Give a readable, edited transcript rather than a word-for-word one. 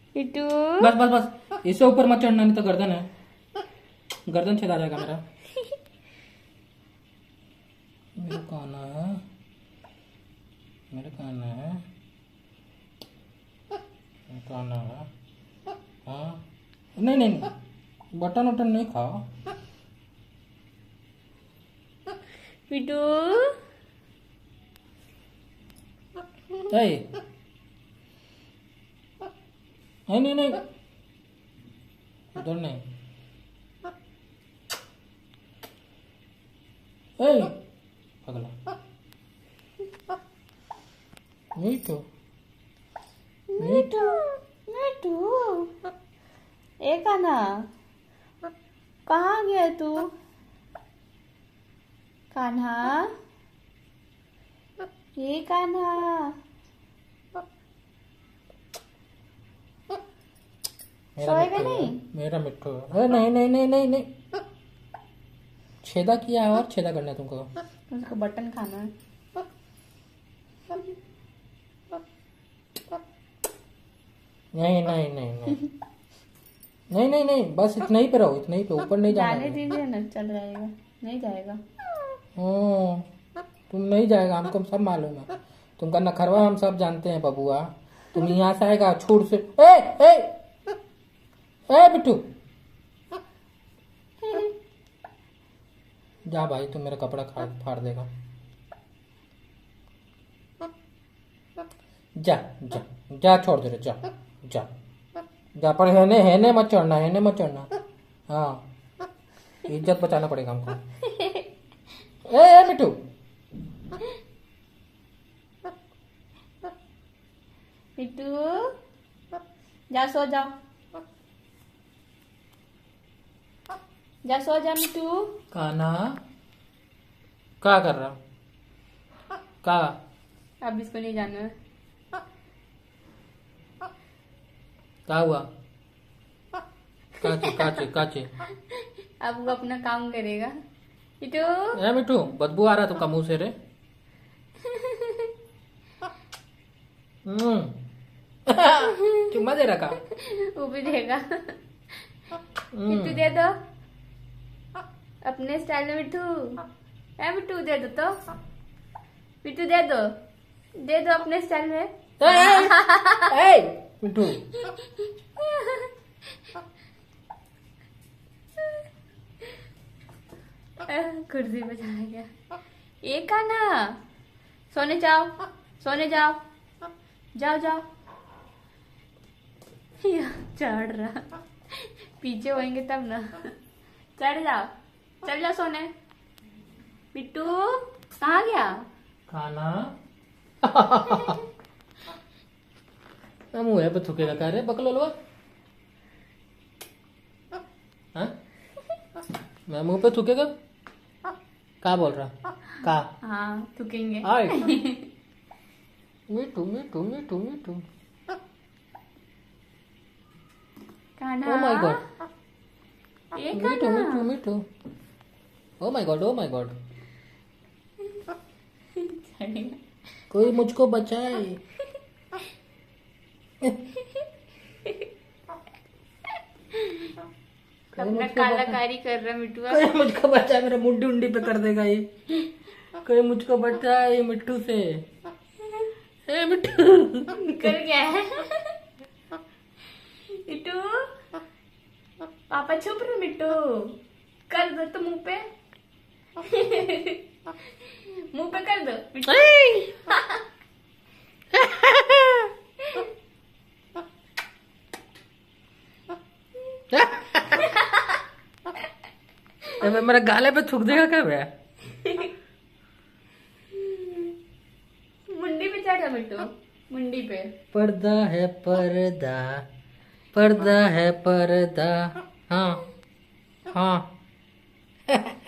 मिट्टू बस बस बस, इससे ऊपर मत चढ़ना, नहीं तो गर्दन है, गर्दन छेदा जाएगा मेरा। मेरा काना है, मेरा काना है, मेरा काना है। हाँ नहीं नहीं नहीं, बटन वटन नहीं खाओ। मिट्टू नहीं नहीं नहीं, उधर नहीं। पगला मीठू मिट्टू मिट्टू, एक आना, कहाँ गया तू? कान्हा, ये कान्हा, सोएगा नहीं? मेरा मिट्टू। अरे नहीं नहीं नहीं नहीं नहीं, छेदा किया है और छेदा करना है तुमको। उसको बटन खाना है। नहीं नहीं नहीं नहीं नहीं नहीं नहीं, बस इतना ही पे रहो, इतना ही पे, ऊपर नहीं जाना जाने है। दीजिए ना, चल जाएगा, नहीं जाएगा। तुम नहीं जाएगा, हमको सब मालूम है, तुमका नखरवा हम सब जानते हैं बबुआ। तुम यहाँ से आएगा छूट से। ए बिट्टू, जा भाई, तुम मेरा कपड़ा फाड़ देगा। जा जा जा, छोड़ दे रे, जा जा जा, पर हेने हेने मत चढ़ना, हेने मत चढ़ना। हाँ, इज्जत बचाना पड़ेगा हमको। ए मिट्टू, मिट्टू जा, सो जा, जा सो जा मिट्टू। काना क्या कर रहा, का अब इसको नहीं जाना है। क्या हुआ, काचे काचे काचे। अब वो अपना काम करेगा। मिट्टू ए मिट्टू, बदबू आ रहा तुमका मुंह से रे। चुम्मा दे रखा, वो भी देगा। मिट्टू दे दो अपने स्टाइल में। मिट्टू, ए मिट्टू दे दो तो, मिट्टू दे दो, दे दो अपने स्टाइल में। मिट्टू कुर्सी पे चला गया। एक आना, सोने जाओ, सोने जाओ, जाओ जाओ। चढ़ रहा, पीछे होंगे तब ना। चढ़ जाओ, चल जाओ सोने। मिट्टू कहाँ गया? खाना मुँह पे थूकेगा क्या रे बकलोलवा? हाँ, मैं मुंह पे थूकेगा? क्या बोल रहा? का? हाँ थूकेंगे। Mithu Mithu Mithu Mithu, Kanha, oh my god, ये Mithu Mithu Mithu, oh my god, oh my god, कोई मुझको बचाए। अपना कालाकारी कर रहा मिट्टू। कोई मुझको बचाए, मेरा मुंडी उंडी पे कर देगा ये। कोई मुझको बचाए मिट्टू से। ए मिट्टू, कर क्या है? मिट्टू पापा चुप रहे। मिट्टू कर दो तो मुंह पे, मुंह पे कर दो मिट्टू। अबे मेरा गाले पे थूक देगा क्या बे? मुंडी पे चढ़ा मिट्टू, मुंडी पे। पर्दा है पर्दा, पर्दा है पर्दा। हाँ हाँ